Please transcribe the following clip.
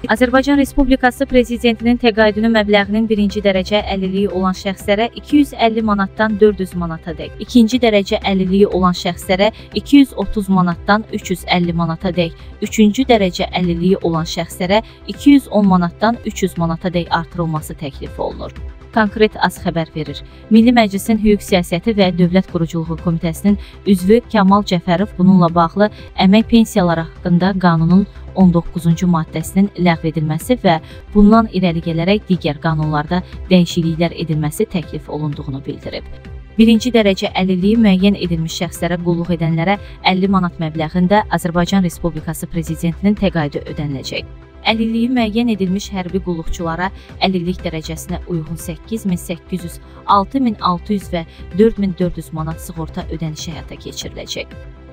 Azərbaycan Respublikası Prezidentinin təqaüdünün məbləğinin birinci dərəcə əlilliyi olan şəxslərə 250 manatdan 400 manatadək, ikinci dərəcə əlilliyi olan şəxslərə 230 manatdan 350 manatadək, üçüncü dərəcə əlilliyi olan şəxslərə 210 manatdan 300 manatadək artırılması təklif olunur. Konkret az xəbər verir. Milli Məclisin Hüquq Siyasəti və Dövlət Quruculuğu Komitəsinin üzvü Kamal Cəfərov bununla bağlı əmək pensiyaları haqqında qanunun 19-cu maddəsinin ləğv edilməsi və bundan irəli gələrək digər qanunlarda dəyişikliklər edilməsi təklif olunduğunu bildirib. Birinci dərəcə əlilliyi müəyyən edilmiş şəxslərə qulluq edənlərə 50 manat məbləğində Azərbaycan Respublikası Prezidentinin təqaüdü ödəniləcək. Əlilliyi müəyyən edilmiş hərbi qulluqçulara əlillik dərəcəsinə uyğun 8800, 6600 və 4400 manat sığorta ödənişi həyata keçiriləcək.